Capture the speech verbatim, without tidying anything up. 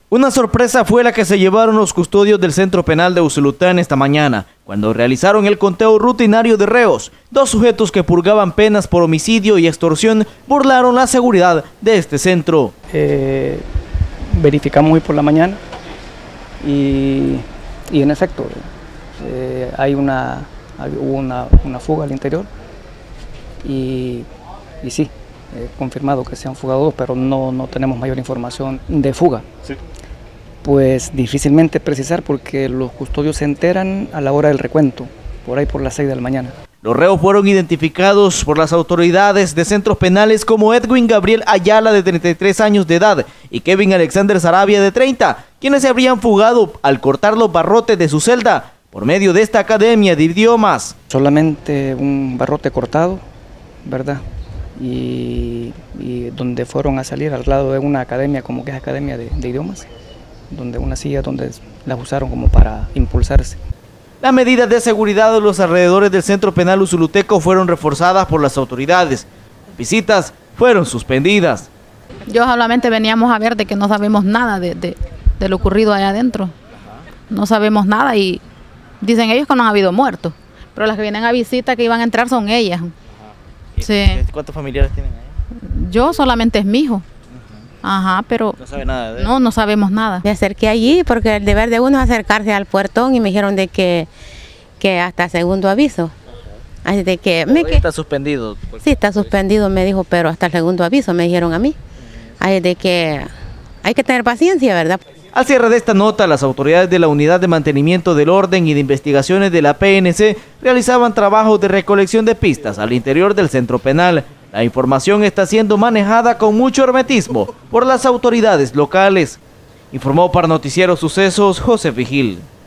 Una sorpresa fue la que se llevaron los custodios del Centro Penal de Usulután esta mañana, cuando realizaron el conteo rutinario de reos. Dos sujetos que purgaban penas por homicidio y extorsión burlaron la seguridad de este centro. Eh, verificamos hoy por la mañana y, y en efecto eh, hay una, hay, hubo una, una fuga al interior y, y sí, he confirmado que se han fugado dos, pero no, no tenemos mayor información de fuga. Sí. Pues difícilmente precisar porque los custodios se enteran a la hora del recuento, por ahí por las seis de la mañana. Los reos fueron identificados por las autoridades de centros penales como Edwin Gabriel Ayala, de treinta y tres años de edad, y Kevin Alexander Sarabia, de treinta, quienes se habrían fugado al cortar los barrotes de su celda por medio de esta academia de idiomas. Solamente un barrote cortado, ¿verdad? Y, y donde fueron a salir al lado de una academia, como que es academia de, de idiomas, donde una silla donde las usaron como para impulsarse. Las medidas de seguridad de los alrededores del Centro Penal Usuluteco fueron reforzadas por las autoridades. Las visitas fueron suspendidas. Yo solamente veníamos a ver de que no sabemos nada de, de, de lo ocurrido allá adentro. No sabemos nada y dicen ellos que no han habido muertos, pero las que vienen a visita que iban a entrar son ellas. Sí. ¿Cuántos familiares tienen ahí? Yo solamente es mi hijo. Ajá, pero no sabe nada de él. No, no sabemos nada. Me acerqué allí porque el deber de uno es acercarse al puertón y me dijeron de que, que hasta segundo aviso. Así de que me que, está suspendido. Sí, está suspendido, me dijo, pero hasta el segundo aviso me dijeron a mí. Así de que hay que tener paciencia, ¿verdad? Al cierre de esta nota, las autoridades de la Unidad de Mantenimiento del Orden y de Investigaciones de la P N C realizaban trabajos de recolección de pistas al interior del centro penal. La información está siendo manejada con mucho hermetismo por las autoridades locales. Informó para Noticiero Sucesos José Vigil.